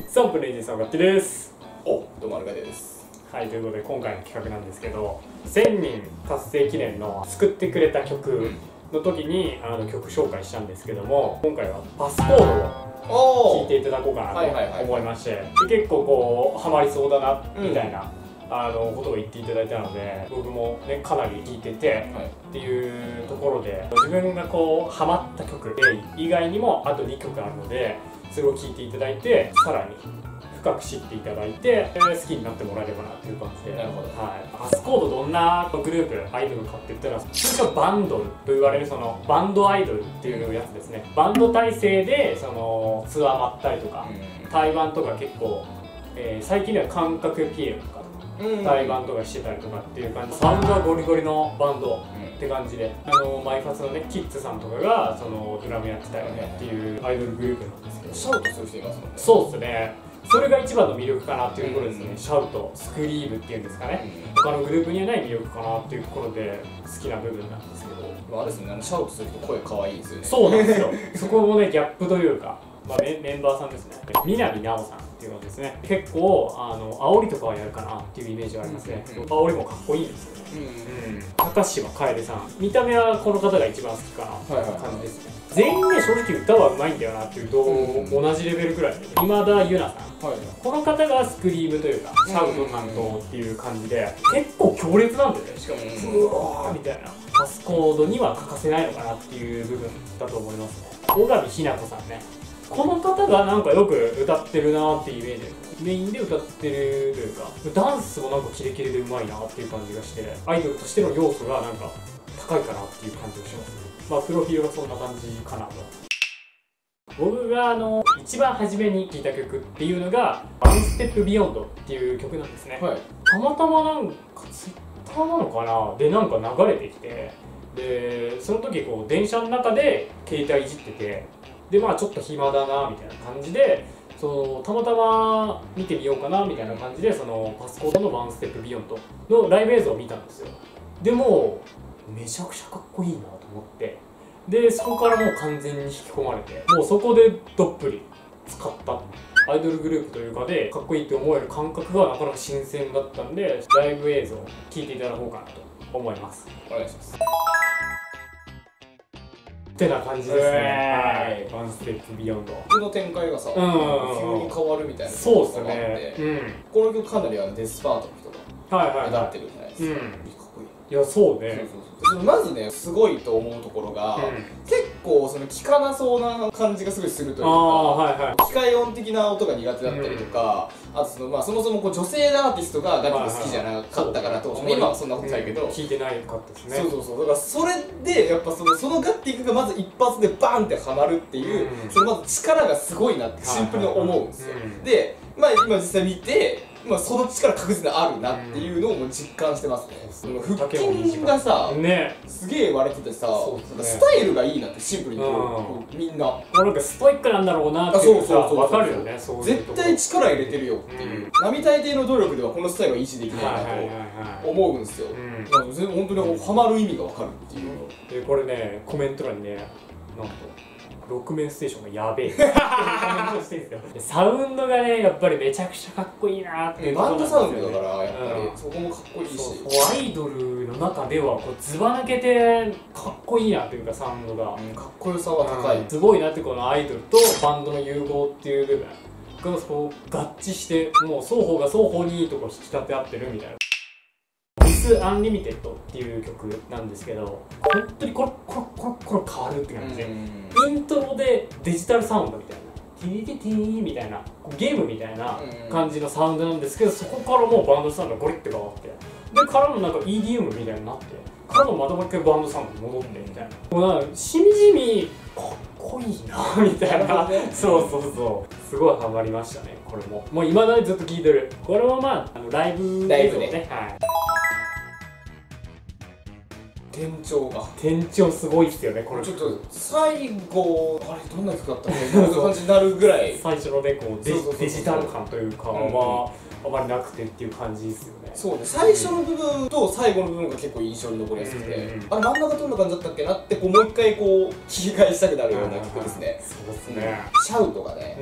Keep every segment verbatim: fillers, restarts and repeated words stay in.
さんぷんのエイジンさん、楽器です。 お、どうもアルカデです。 はい、ということで今回の企画なんですけど、せんにん達成記念の作ってくれた曲の時にあの曲紹介したんですけども、今回はパスコードを聴いていただこうかなと思いまして、結構こうハマりそうだなみたいな、うん、あのことを言っていただいたので、僕もねかなり聴いてて、はい、っていうところで、自分がこうハマった曲以外にもあとにきょくあるので、それを聴いていただいて、さらに深く知っていただいて、好きになってもらえればなっていう感じで。なるほど。はい。パスコードどんなグループ、アイドルかって言ったら、通称バンドルと言われるそのバンドアイドルっていうやつですね。バンド体制でそのツアー回ったりとか、対バンとか結構、えー、最近では感覚ピエロとか対バンとかしてたりとかっていう感じ。サウンドはゴリゴリのバンドって感じで、あのマイファスのねキッズさんとかがそのドラムやってたりねっていうアイドルグループなんですけど、 シャウトする人いますもんね。 そうですね。それが一番の魅力かなっていうところですね。うん、シャウト、スクリームっていうんですかね。うん、他のグループにはない魅力かなっていうところで好きな部分なんですけど。 あれですね、あのシャウトする人声可愛いですよね。 そうなんですよ。そこもねギャップというか、まあ、メ, メンバーさんですね。南奈緒さんっていうのですね。結構あの煽りとかはやるかなっていうイメージがありますね。うんうん、煽りもかっこいいんですよね。うんうん、高島楓さん、見た目はこの方が一番好きかなっていう感じですね。全員ね正直歌はうまいんだよなっていうと、うん、同じレベルくらいで、今田優奈さん、はい、この方がスクリームというかシャウト担当っていう感じで、結構強烈なんでね、しかもうわーみたいなパスコードには欠かせないのかなっていう部分だと思いますね。小上日向子さんね、この方がなんかよく歌ってるなっていうイメージです。メインで歌ってるというか、ダンスもなんかキレキレでうまいなっていう感じがして、アイドルとしての要素がなんか高いかなっていう感じがしますね。まあプロフィールがそんな感じかなと。僕があの一番初めに聴いた曲っていうのが「ワンステップビヨンド」っていう曲なんですね。はい、たまたまなんかツイッターなのかなでなんか流れてきて、でその時こう電車の中で携帯いじってて、でまあちょっと暇だなみたいな感じで、そのたまたま見てみようかなみたいな感じで、そのパスコードの「ワンステップビヨンド」のライブ映像を見たんですよ。でもめちゃくちゃかっこいいなと思って、でそこからもう完全に引き込まれて、もうそこでどっぷり使ったアイドルグループというかでかっこいいって思える感覚がなかなか新鮮だったんで、ライブ映像を聞いていただこうかなと思います。 お願いします。 ってな感じですね。ワンステップビヨンド。 曲の展開がさ、急に変わるみたいな。 そうですね。 この曲かなりあのデスパートの人が目立ってるじゃないですか。かっこいい。 いやそうね。 まずねすごいと思うところが、うん、結構その聞かなそうな感じがすごいするというか、はいはい、機械音的な音が苦手だったりとか、うん、あとその、まあ、そもそもこう女性アーティストがガチで好きじゃなかったから当時、今はそんなことないけど、 うん、聞いてないかったですね。 そうそうそう、だからそれでやっぱそのそのガッティングがまず一発でバンってはまるっていう、うん、そのまず力がすごいなってシンプルに思うんですよ。で、まあ今実際見て、まあその力確実にあるなっていうのをもう実感してますね。腹筋がさ、ね、すげえ割れててさ、ね、スタイルがいいなってシンプルにこう、うん、みんなこれなんかストイックなんだろうなっていうさ、分かるよね。 絶対力入れてるよっていう、うん、並大抵の努力ではこのスタイルは維持できないなと思うんですよ。本当にハマる意味が分かるっていう。 でこれねコメント欄にね、なんとロックメンステーションがやべえってコメントしてるんですよ。サウンドがねやっぱりめちゃくちゃかっこいいなっていうバンドサウンドだからやっぱり、うん、そこもかっこいいし、 アイドルの中ではこうずば抜けてかっこいいなっていうか、サウンドが、うん、 かっこよさは高い、 うん、すごいなって。このアイドルとバンドの融合っていう部分がこう合致して、もう双方が双方にいいとこ引き立て合ってるみたいな。ミスアンリミテッドっていう曲なんですけど、本当にこれこれこれこれ変わるって感じで、イントロでデジタルサウンドみたいなティーティティーみたいなゲームみたいな感じのサウンドなんですけど、そこからもうバンドサウンドがゴリッて変わって、でからのなんか イーディーエム みたいになって、からのまたもう一回バンドサウンドに戻ってみたいな、もうなんかしみじみかっこいいなみたいな、そうそうそう、すごいハマりましたね。これももう今だにずっと聴いてる。これはまああのライブ映像ね、はい。 転調が転調すごいっすよね。これちょっと最後あれどんな曲だったのみたいな感じになるぐらい最初のねこうデジタル感というかはあまりなくてっていう感じですよね。 そうね、最初の部分と最後の部分が結構印象に残りやすくて、うんうん、あれ真ん中どんな感じだったっけなってこうもう一回こう聞き返したくなるような曲ですね。 そうですね、 うん、シャウトがね、 うん、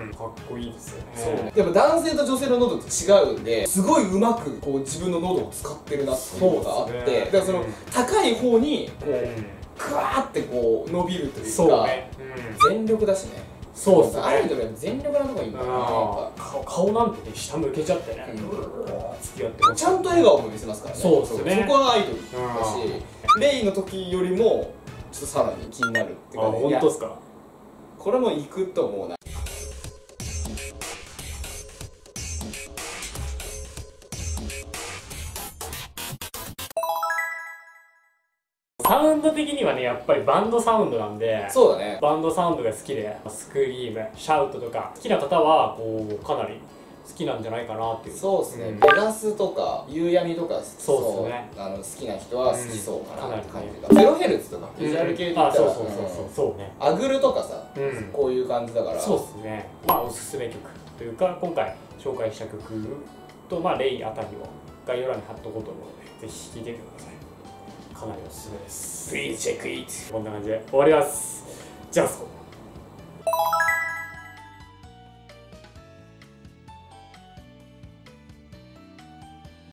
かっこいいですよね。 そうね、やっぱ男性と女性の喉って違うんですごいうまくこう自分の喉を使ってるなっていうのがあって、ね、だからその、うん、高い方にこう、うん、クワーってこう伸びるというか、そうね、うん、全力だしね。そうですね。アイドルは全力なとこがいいんだよな。 顔なんてね、下向けちゃってね、 付き合ってちゃんと笑顔も見せますからね。 そうですね。 そこはアイドルだし、レイの時よりもちょっとさらに気になるって感じ。 本当ですか。 これも行くと思うな。 サウンド的にはね、やっぱりバンドサウンドなんで、 そうだね、 バンドサウンドが好きで、スクリーム、シャウトとか好きな方はこうかなり好きなんじゃないかなっていう。 そうですね、ベガスとか夕闇とか好きそう、 そうですね、 あの好きな人は好きそうかなって感じが、ゼロヘルツとかビジュアル系で言ったら、そうそうそうそうね、アグルとかさ、こういう感じだから、 そうですね、まあおすすめ曲というか今回紹介した曲と、まあレイあたりを概要欄に貼っとこうと思うので、ぜひ聴いてみてください。かなりおすすめです。 Please check it。 こんな感じで終わります。じゃあそこ